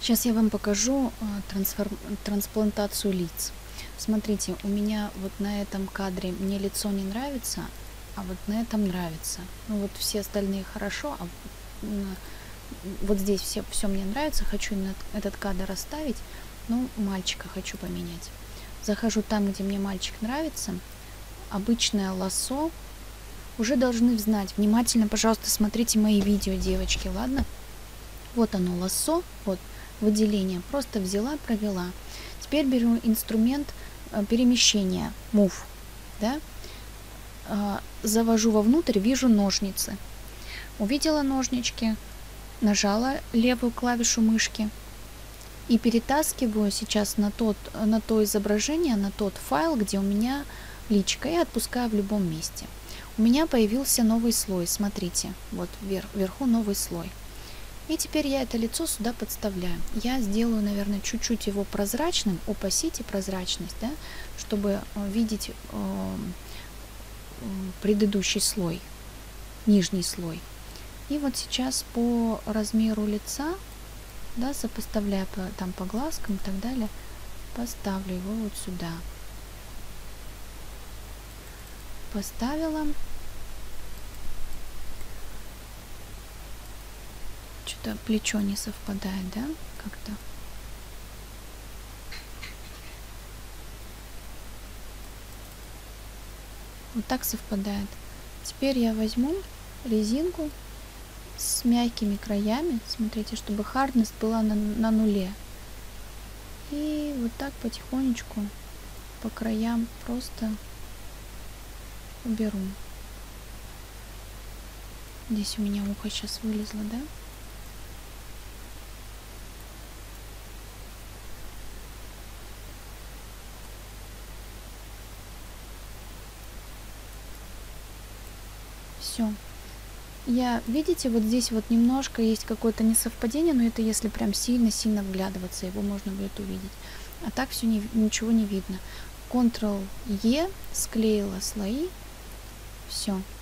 Сейчас я вам покажу трансплантацию лиц. Смотрите, у меня вот на этом кадре мне лицо не нравится, а вот на этом нравится. Ну вот все остальные хорошо, а вот здесь все мне нравится. Хочу именно этот кадр оставить, но мальчика хочу поменять. Захожу там, где мне мальчик нравится. Обычное лассо. Уже должны знать. Внимательно, пожалуйста, смотрите мои видео, девочки, ладно? Вот оно, лассо, вот выделение. Просто взяла, провела. Теперь беру инструмент перемещения, move, да? Завожу вовнутрь, вижу ножницы. Увидела ножнички, нажала левую клавишу мышки и перетаскиваю сейчас на то изображение, на тот файл, где у меня личка, и отпускаю в любом месте. У меня появился новый слой, смотрите, вот вверху новый слой. И теперь я это лицо сюда подставляю. Я сделаю, наверное, чуть-чуть его прозрачным, опасите прозрачность, да, чтобы видеть предыдущий слой, нижний слой. И вот сейчас по размеру лица, да, сопоставляя по глазкам и так далее, поставлю его вот сюда. Поставила. Что-то плечо не совпадает, да, как-то. Вот так совпадает. Теперь я возьму резинку с мягкими краями, смотрите, чтобы hardness была на нуле. И вот так потихонечку по краям просто уберу. Здесь у меня ухо сейчас вылезло, да? Все. Видите, вот здесь вот немножко есть какое-то несовпадение, но это если прям сильно-сильно вглядываться, его можно будет увидеть. А так все ничего не видно. Ctrl-E, склеила слои. Все.